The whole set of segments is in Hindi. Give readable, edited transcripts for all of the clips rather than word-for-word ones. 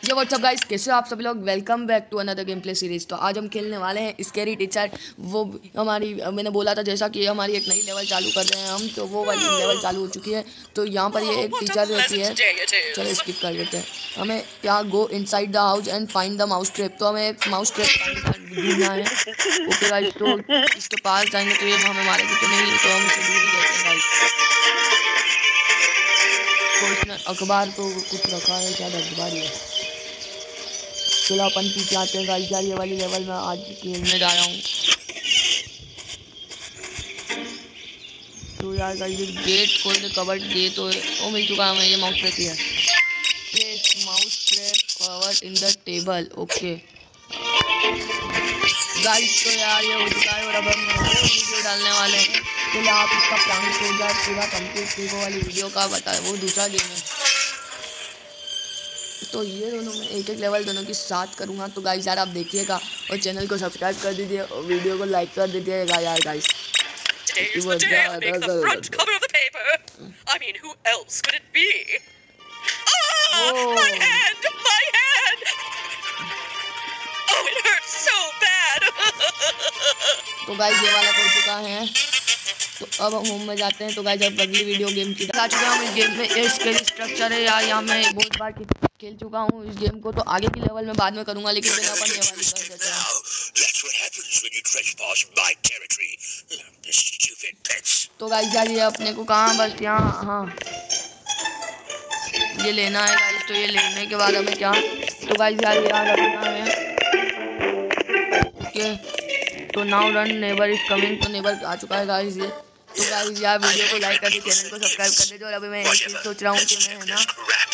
जो व्हाट्सअप गाइस, कैसे हो आप सभी लोग। Welcome back to another game play series. तो आज हम खेलने वाले हैं स्कैरी टीचर। वो हमारी मैंने बोला था जैसा कि हमारी एक नई लेवल चालू कर रहे हैं हम, तो वो वाली लेवल चालू हो चुकी है। तो यहाँ पर ये एक टीचर रहती है। चलो स्किप कर देते हैं। हमें क्या go inside the house and find the mouse trap. तो हमें एक माउस ट्रैप ढूंढना है। ओके गाइस, तो इसके पास जाएंगे तो ये हमें मारेगी तो नहीं, तो हम इसे दूर ही रहते हैं गाइस। तो इसने अखबार तो कुछ रखा है, शायद अखबार ही है। चलो अपन पीछे आते हैं गाइस। यार ये वाली लेवल मैं आज खेलने जा रहा हूँ। तो यार गाइस गेट खोल दे, कवर्ड गेट वो मिल चुका है हमें। ये माउस ट्रैप है। Place mouse trap covered in the table. Okay guys, तो यार ये हो चुका है और अब हम वीडियो डालने वाले हैं। तो आप इसका प्लान हो जाए पूरा कंप्लीट। वो वाली वीडियो का बताए, वो दूसरा गेम है। तो ये दोनों मैं एक लेवल दोनों की साथ करूँगा। तो गाइस यार आप देखिएगा और चैनल को सब्सक्राइब कर दीजिए और वीडियो को लाइक कर दीजिएगा यार गाइस। तो गाइस ये वाला हो चुका है। तो अब हम होम में जाते हैं। तो गाइस अब अगली वीडियो गेम की आ चुके हैं हम। इस गेम में एक स्ट्रक्चर है यार। यहाँ मैं बहुत बार खेल चुका हूँ इस गेम को। तो आगे की लेवल में बाद में करूँगा, लेकिन पहले अपन ये वाली कर देते हैं। तो गाइस यार ये अपने को कहाँ बस यहाँ, हाँ ये लेना है गाइस। तो ये लेने के बाद हमें क्या, तो गाइस यार यहाँ रखना है। ओके तो now run neighbour is coming. तो नेबर आ चुका है गाइस ये। तो गाइस यार वीडियो को लाइक कर दे, चैनल को सब्सक्राइब कर दे। और अभी मैं एक चीज़ सोच रहा हूँ कि मैं है ना,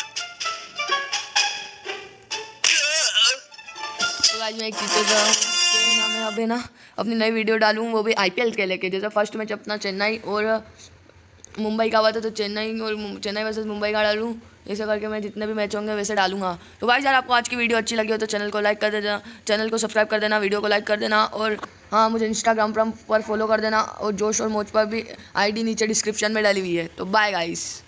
तो गाइस मैं एक चीज़ सोच रहा हूँ कि ना मैं अभी ना अपनी नई वीडियो डालूँ, वो भी IPL के लेके। जैसे फर्स्ट मैच अपना चेन्नई और मुंबई का हुआ था, तो चेन्नई वर्सेस मुंबई का डालूँ। ऐसे करके मैं जितने भी मैच होंगे वैसे डालूंगा। तो भाई यार आपको आज की वीडियो अच्छी लगी हो तो चैनल को लाइक कर देना, चैनल को सब्सक्राइब कर देना, वीडियो को लाइक कर देना। और हाँ मुझे इंस्टाग्राम पर फॉलो कर देना और जोश और मोज पर भी ID नीचे डिस्क्रिप्शन में डाली हुई है। तो बाय गाइस।